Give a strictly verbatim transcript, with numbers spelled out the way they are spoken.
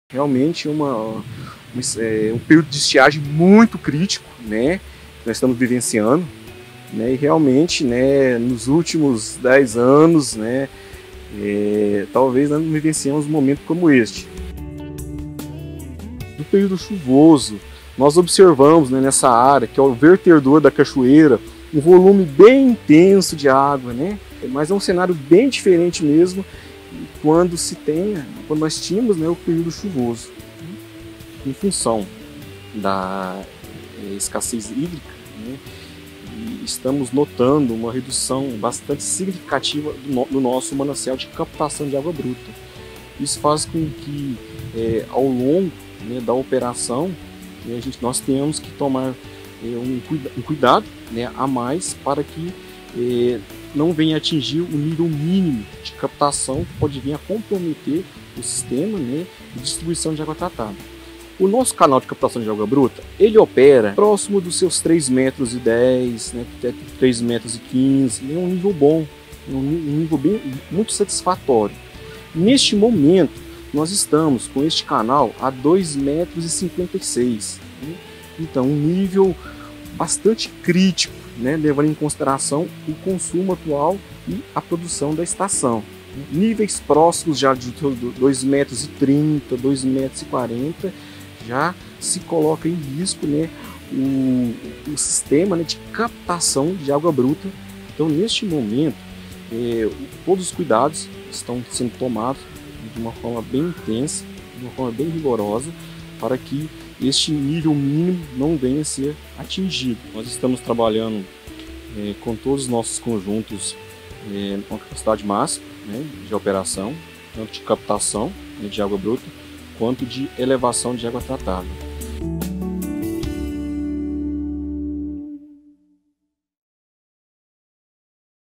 Realmente uma, uma, é, um período de estiagem muito crítico, né, que nós estamos vivenciando, né, e realmente, né, nos últimos dez anos, né, é, talvez nós não vivenciamos um momento como este. No período chuvoso, nós observamos, né, nessa área, que é o vertedor da cachoeira, um volume bem intenso de água, né, mas é um cenário bem diferente mesmo quando se tem, quando nós tínhamos, né, o período chuvoso, em função da é, escassez hídrica, né, e estamos notando uma redução bastante significativa do, no, do nosso manancial de captação de água bruta. Isso faz com que, é, ao longo, né, da operação, né, a gente, nós tenhamos que tomar é, um, cuida, um cuidado, né, a mais para que é, não venha atingir o nível mínimo de captação que pode vir a comprometer o sistema, né, de distribuição de água tratada. O nosso canal de captação de água bruta, ele opera próximo dos seus três metros e dez, né, três metros e quinze, é um nível bom, um nível bem, muito satisfatório. Neste momento, nós estamos com este canal a dois metros e cinquenta e seis, né? Então um nível bastante crítico, né, levando em consideração o consumo atual e a produção da estação. Níveis próximos já de dois metros e trinta, dois metros e quarenta, já se coloca em risco, né, o, o sistema, né, de captação de água bruta. Então, neste momento, é, todos os cuidados estão sendo tomados de uma forma bem intensa, de uma forma bem rigorosa, para que este nível mínimo não venha a ser atingido. Nós estamos trabalhando é, com todos os nossos conjuntos é, com capacidade máxima, né, de operação, tanto de captação, né, de água bruta, quanto de elevação de água tratada.